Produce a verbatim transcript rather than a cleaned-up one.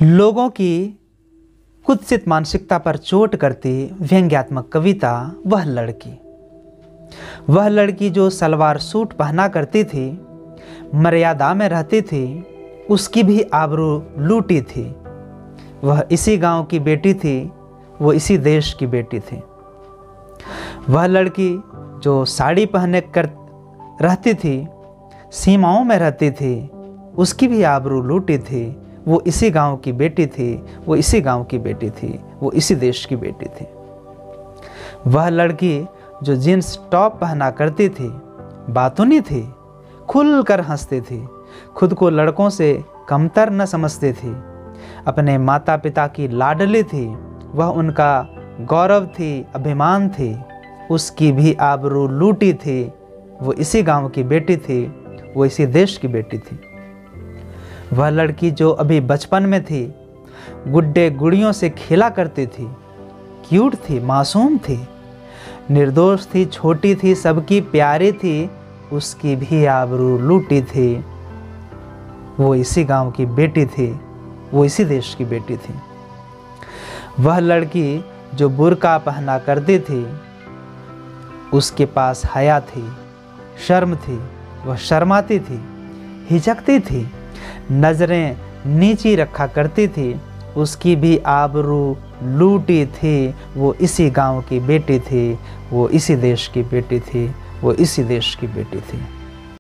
लोगों की कुत्सित मानसिकता पर चोट करती व्यंग्यात्मक कविता वह लड़की वह लड़की जो सलवार सूट पहना करती थी, मर्यादा में रहती थी, उसकी भी आबरू लूटी थी। वह इसी गांव की बेटी थी, वो इसी देश की बेटी थी। वह लड़की जो साड़ी पहने कर रहती थी, सीमाओं में रहती थी, उसकी भी आबरू लूटी थी। वो इसी गांव की बेटी थी, वो इसी गांव की बेटी थी, वो इसी देश की बेटी थी। वह लड़की जो जीन्स टॉप पहना करती थी, बातूनी थी, खुलकर हंसती थी, खुद को लड़कों से कमतर न समझती थी, अपने माता पिता की लाडली थी, वह उनका गौरव थी, अभिमान थी, उसकी भी आबरू लूटी थी। वो इसी गांव की बेटी थी, वो इसी देश की बेटी थी। वह लड़की जो अभी बचपन में थी, गुड्डे गुड़ियों से खेला करती थी, क्यूट थी, मासूम थी, निर्दोष थी, छोटी थी, सबकी प्यारी थी, उसकी भी आबरू लूटी थी। वो इसी गांव की बेटी थी, वो इसी देश की बेटी थी। वह लड़की जो बुर्का पहना करती थी, उसके पास हया थी, शर्म थी, वह शर्माती थी, हिचकती थी, नजरें नीची रखा करती थी, उसकी भी आबरू लूटी थी। वो इसी गांव की बेटी थी, वो इसी देश की बेटी थी, वो इसी देश की बेटी थी।